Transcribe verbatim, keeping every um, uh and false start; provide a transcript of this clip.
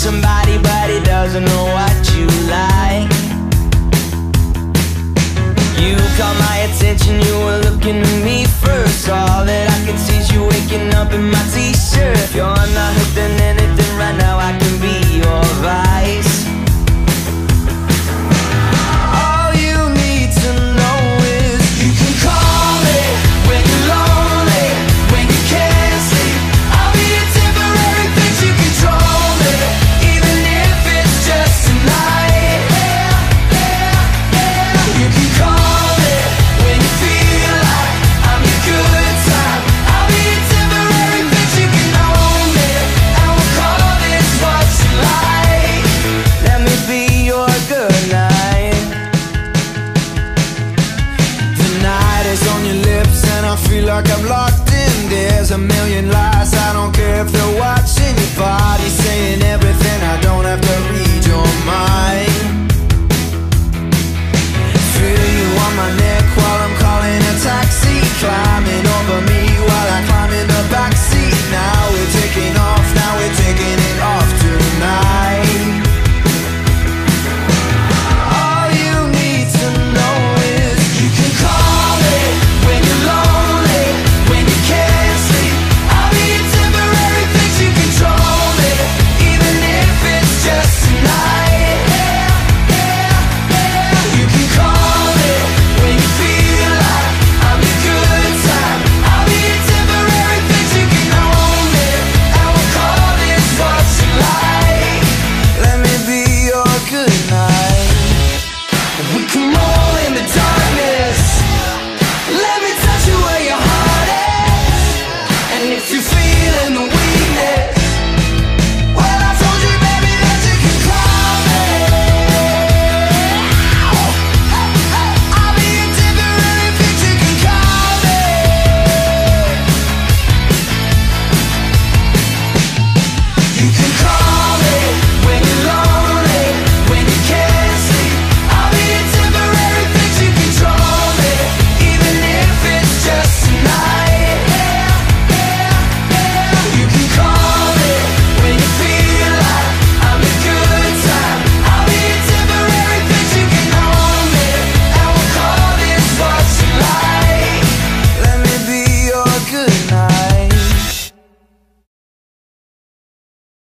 somebody, but he doesn't know what you like. You caught my attention, you were looking at me first. All that I can see is you waking up in my t-shirt. If you're not hooked on anything right now, I can be your vice. All you need to know is you can call me when you're lonely, when you can't sleep. I'll be a temporary fix, you control me, even if it's just tonight. Yeah, yeah, yeah. You can call me when you feel like I'm your good time. I'll be a temporary fix, you can own me, and we'll call this what you like. Let me be your good night. The night is on your lips and I feel like I'm locked in. There's a million lies, I don't care if they're watching. Your body saying everything, I don't have to read your mind. Feel you on my neck while I'm calling a taxi, climbing over me while I climb in the backseat. Now we're taking off, now we're taking it off tonight. All you need to know is you can call me when you're lonely, when you can't sleep. I'll be a temporary fix, you control me, even if it's just tonight. Yeah, yeah, yeah. You can call me when you feel like I'm your good time. I'll be a temporary fix, you can own me, and we'll call this what you like. Let me be your good night. We can